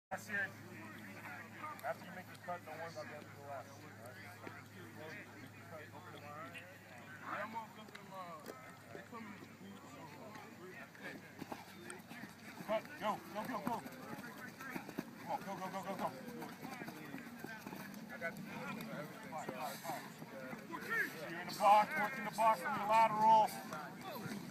After you make your cut, don't worry about getting to the left. I'm on something, they come in the booth, cut, go. Come on, go. I got the everything, so you're in the box, working the box from your lateral.